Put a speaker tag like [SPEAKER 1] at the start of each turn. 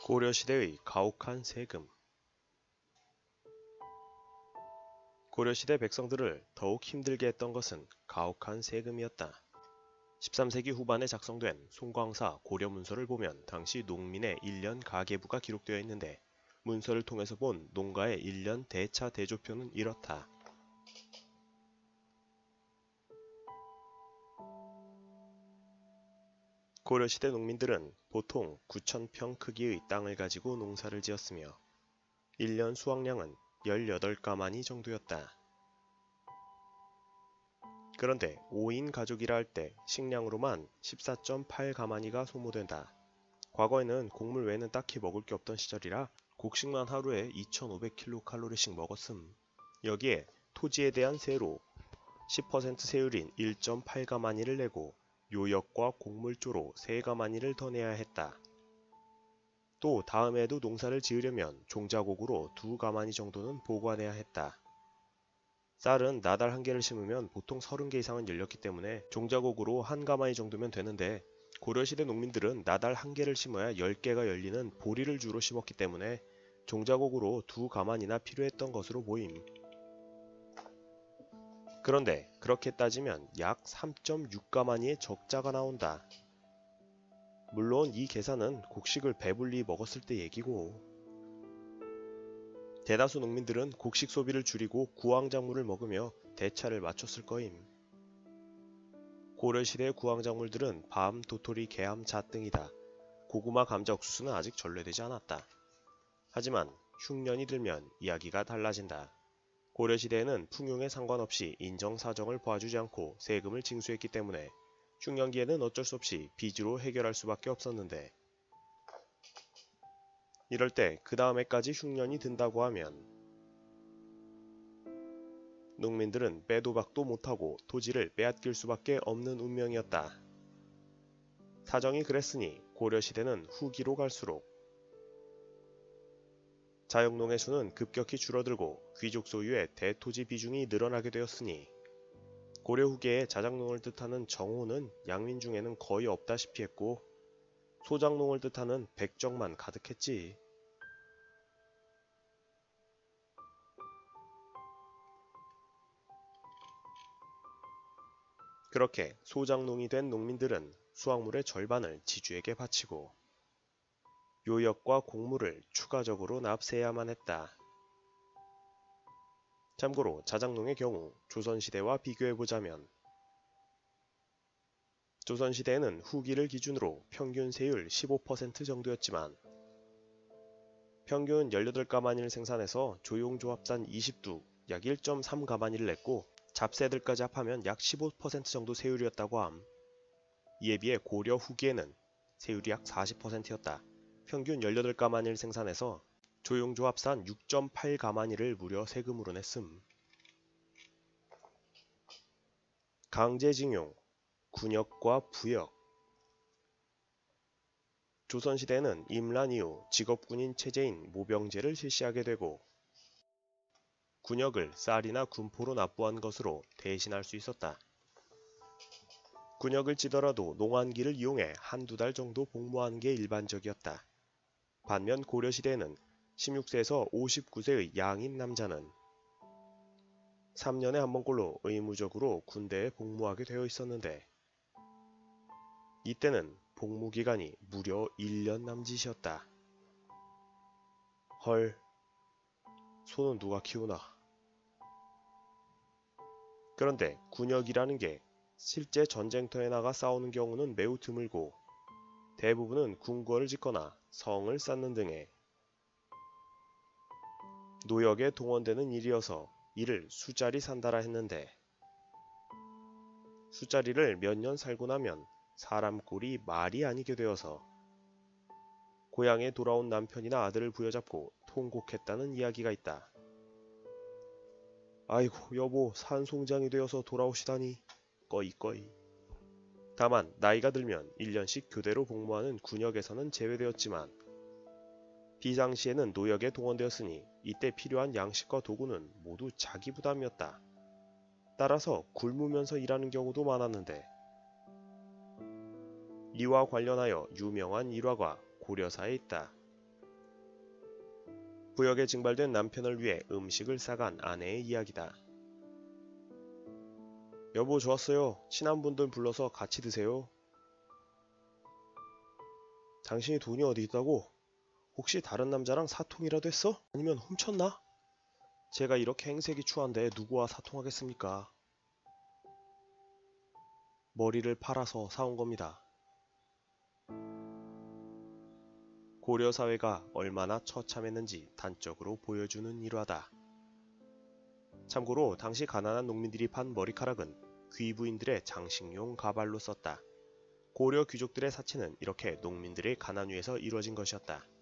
[SPEAKER 1] 고려시대의 가혹한 세금. 고려시대 백성들을 더욱 힘들게 했던 것은 가혹한 세금이었다. 13세기 후반에 작성된 송광사 고려문서를 보면 당시 농민의 1년 가계부가 기록되어 있는데 문서를 통해서 본 농가의 1년 대차 대조표는 이렇다. 고려시대 농민들은 보통 9,000평 크기의 땅을 가지고 농사를 지었으며 1년 수확량은 18가마니 정도였다. 그런데 5인 가족이라 할 때 식량으로만 14.8가마니가 소모된다. 과거에는 곡물 외에는 딱히 먹을 게 없던 시절이라 곡식만 하루에 2,500kcal씩 먹었음. 여기에 토지에 대한 세로 10% 세율인 1.8가마니를 내고 요역과 곡물조로 3가마니를 더 내야 했다. 또 다음에도 농사를 지으려면 종자곡으로 2가마니 정도는 보관해야 했다. 쌀은 나달 1개를 심으면 보통 30개 이상은 열렸기 때문에 종자곡으로 1가마니 정도면 되는데 고려시대 농민들은 나달 1개를 심어야 10개가 열리는 보리를 주로 심었기 때문에 종자곡으로 2가마니나 필요했던 것으로 보임. 그런데 그렇게 따지면 약 3.6가마니의 적자가 나온다. 물론 이 계산은 곡식을 배불리 먹었을 때 얘기고, 대다수 농민들은 곡식 소비를 줄이고 구황작물을 먹으며 대차를 맞췄을 거임. 고려시대의 구황작물들은 밤, 도토리, 개암, 잣 등이다. 고구마, 감자, 옥수수는 아직 전래되지 않았다. 하지만 흉년이 들면 이야기가 달라진다. 고려시대에는 풍용에 상관없이 인정사정을 봐주지 않고 세금을 징수했기 때문에 흉년기에는 어쩔 수 없이 빚으로 해결할 수밖에 없었는데, 이럴 때 그 다음 해까지 흉년이 든다고 하면 농민들은 빼도 박도 못하고 토지를 빼앗길 수밖에 없는 운명이었다. 사정이 그랬으니 고려시대는 후기로 갈수록 자영농의 수는 급격히 줄어들고 귀족 소유의 대토지 비중이 늘어나게 되었으니 고려 후기에 자작농을 뜻하는 정호는 양민 중에는 거의 없다시피 했고 소작농을 뜻하는 백정만 가득했지. 그렇게 소작농이 된 농민들은 수확물의 절반을 지주에게 바치고 요역과 곡물을 추가적으로 납세해야만 했다. 참고로 자작농의 경우 조선시대와 비교해보자면 조선시대에는 후기를 기준으로 평균 세율 15% 정도였지만 평균 18가마니를 생산해서 조용조합산 20두 약 1.3가마니를 냈고 잡세들까지 합하면 약 15% 정도 세율이었다고 함. 이에 비해 고려 후기에는 세율이 약 40%였다. 평균 18가마니를 생산해서 조용조합산 6.8가마니를 무려 세금으로 냈음. 강제징용, 군역과 부역. 조선시대에는 임란 이후 직업군인 체제인 모병제를 실시하게 되고 군역을 쌀이나 군포로 납부한 것으로 대신할 수 있었다. 군역을 찌더라도 농한기를 이용해 한두 달 정도 복무하는 게 일반적이었다. 반면 고려시대에는 16세에서 59세의 양인 남자는 3년에 한 번꼴로 의무적으로 군대에 복무하게 되어 있었는데 이때는 복무기간이 무려 1년 남짓이었다. 헐, 소는 누가 키우나. 그런데 군역이라는 게 실제 전쟁터에 나가 싸우는 경우는 매우 드물고 대부분은 궁궐을 짓거나 성을 쌓는 등의 노역에 동원되는 일이어서 이를 수자리 산다라 했는데 수자리를 몇 년 살고 나면 사람 꼴이 말이 아니게 되어서 고향에 돌아온 남편이나 아들을 부여잡고 통곡했다는 이야기가 있다. 아이고 여보 산송장이 되어서 돌아오시다니 꺼이꺼이. 다만 나이가 들면 1년씩 교대로 복무하는 군역에서는 제외되었지만 비상시에는 노역에 동원되었으니 이때 필요한 양식과 도구는 모두 자기 부담이었다. 따라서 굶으면서 일하는 경우도 많았는데 이와 관련하여 유명한 일화가 고려사에 있다. 부역에 징발된 남편을 위해 음식을 싸간 아내의 이야기다. 여보 좋았어요. 친한 분들 불러서 같이 드세요. 당신이 돈이 어디 있다고? 혹시 다른 남자랑 사통이라도 했어? 아니면 훔쳤나? 제가 이렇게 행색이 추한데 누구와 사통하겠습니까? 머리를 팔아서 사온 겁니다. 고려 사회가 얼마나 처참했는지 단적으로 보여주는 일화다. 참고로 당시 가난한 농민들이 판 머리카락은 귀부인들의 장식용 가발로 썼다. 고려 귀족들의 사치는 이렇게 농민들의 가난 위에서 이루어진 것이었다.